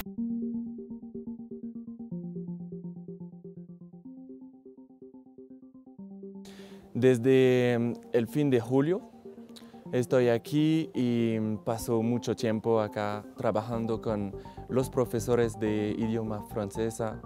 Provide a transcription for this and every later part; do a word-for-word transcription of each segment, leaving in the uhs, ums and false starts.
Desde el fin de julio estoy aquí y paso mucho tiempo acá trabajando con los profesores de idioma francesa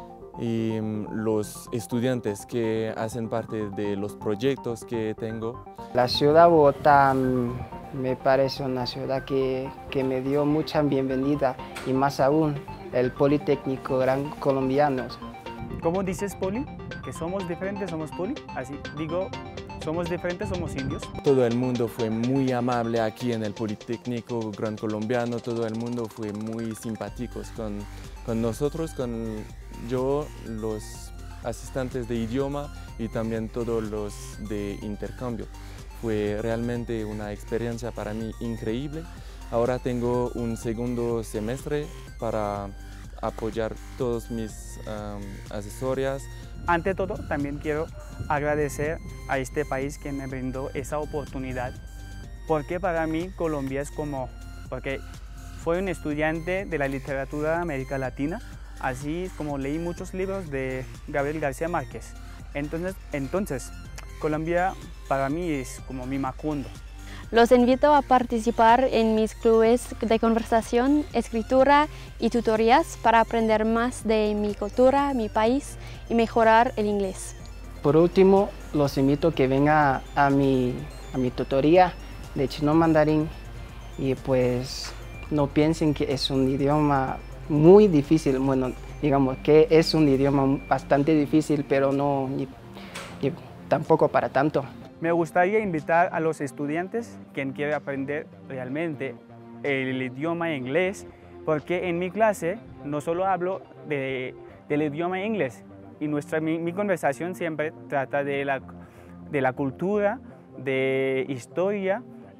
y los estudiantes que hacen parte de los proyectos que tengo. La ciudad de Bogotá me parece una ciudad que, que me dio mucha bienvenida y más aún el Politécnico Gran Colombiano. ¿Cómo dices poli? Que somos diferentes, somos poli. Así digo, somos diferentes, somos indios. Todo el mundo fue muy amable aquí en el Politécnico Gran Colombiano, todo el mundo fue muy simpáticos con, con nosotros, con yo, los asistentes de idioma y también todos los de intercambio. Fue realmente una experiencia para mí increíble. Ahora tengo un segundo semestre para apoyar todos mis um, asesorias. Ante todo, también quiero agradecer a este país que me brindó esa oportunidad, porque para mí Colombia es como, porque fui un estudiante de la literatura de América Latina, así como leí muchos libros de Gabriel García Márquez. Entonces, entonces Colombia para mí es como mi Macondo. Los invito a participar en mis clubes de conversación, escritura y tutorías para aprender más de mi cultura, mi país y mejorar el inglés. Por último, los invito a que vengan a mi, a mi tutoría de chino mandarín y pues no piensen que es un idioma muy difícil. Bueno, digamos que es un idioma bastante difícil, pero no ni, ni, tampoco para tanto. Me gustaría invitar a los estudiantes quien quiere aprender realmente el idioma inglés, porque en mi clase no solo hablo de, del idioma inglés, y nuestra, mi, mi conversación siempre trata de la, de la cultura, de historia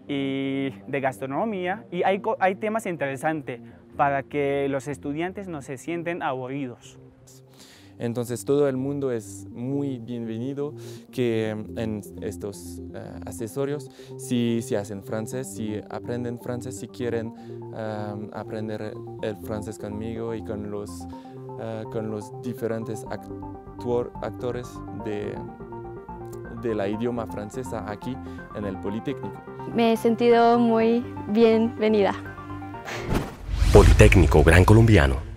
y de gastronomía, y hay, hay temas interesantes para que los estudiantes no se sienten aburridos. Entonces todo el mundo es muy bienvenido que en estos uh, accesorios, si, si hacen francés, si aprenden francés, si quieren um, aprender el francés conmigo y con los, uh, con los diferentes actor, actores de, de la idioma francesa aquí en el Politécnico. Me he sentido muy bienvenida. Politécnico Gran Colombiano.